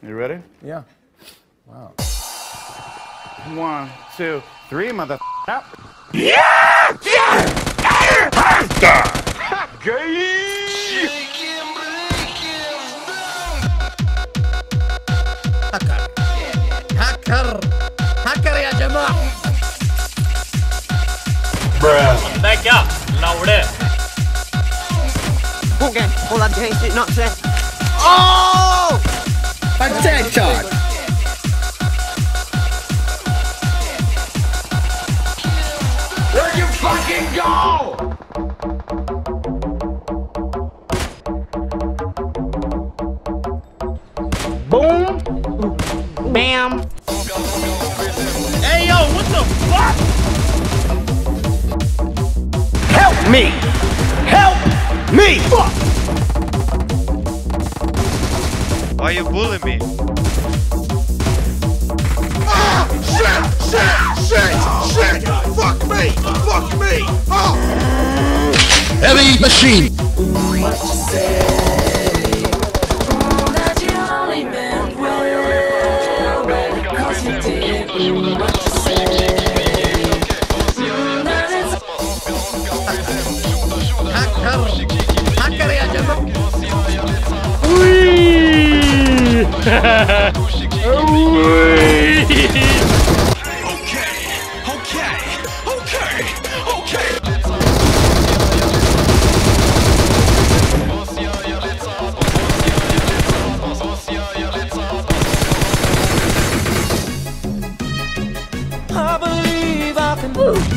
You ready? Yeah. Wow. 1, 2, 3, mother. Yeah! هاكر يا جماعة. Back up. Louder. Okay, hold up, change it, not set. Oh! Potato. Where'd you fucking go? Boom. Bam. Hey, yo, what the fuck? Help me! Help me! Fuck! Why you bullying me? Ah! Shit! Shit! Shit! Shit! Fuck me! Fuck me! Oh! Heavy machine. What you say? That you only meant well, baby, 'cause you did. What you say? That is هاكر يا جماعة. I believe I can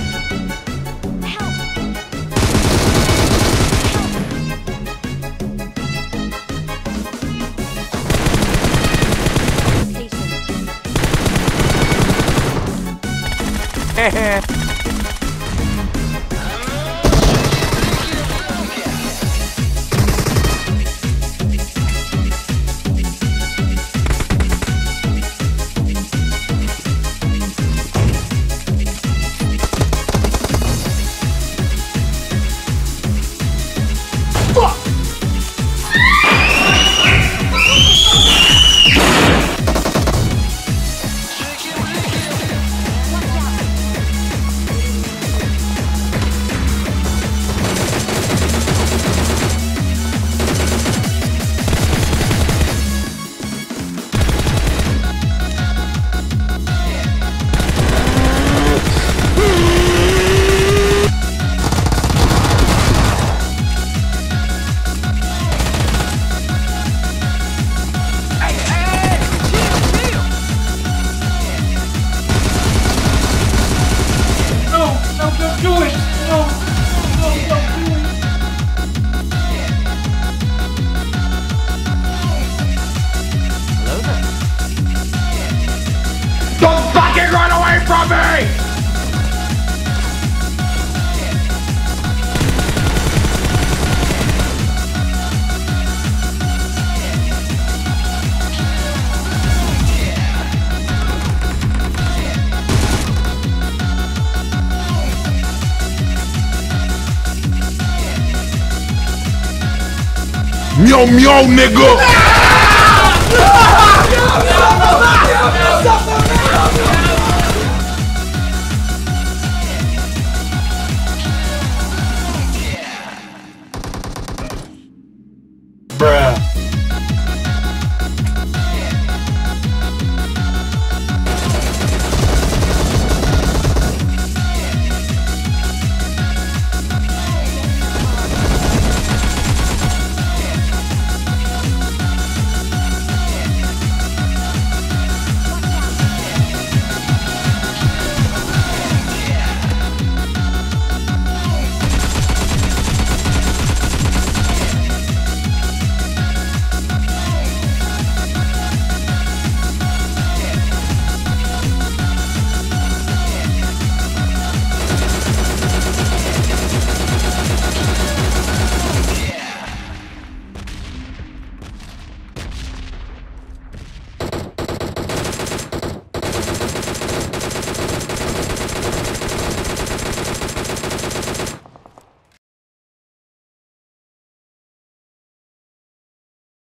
Don't fucking run away from me! Meow meow nigga.